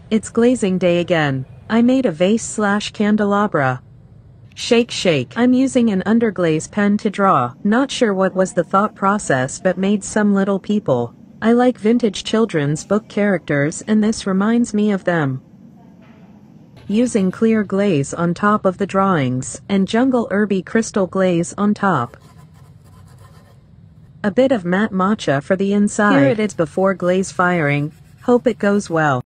It's glazing day again. I made a vase/candelabra. Shake shake. I'm using an underglaze pen to draw. Not sure what was the thought process, but made some little people. I like vintage children's book characters, and this reminds me of them. Using clear glaze on top of the drawings, and jungle herby crystal glaze on top. A bit of matte matcha for the inside. Here it is before glaze firing. Hope it goes well.